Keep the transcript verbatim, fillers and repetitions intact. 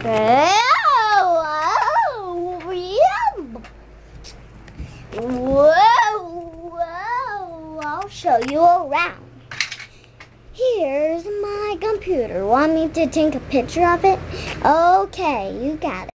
Oh, oh, yeah. Whoa, whoa, I'll show you around. Here's my computer. Want me to take a picture of it? Okay, you got it.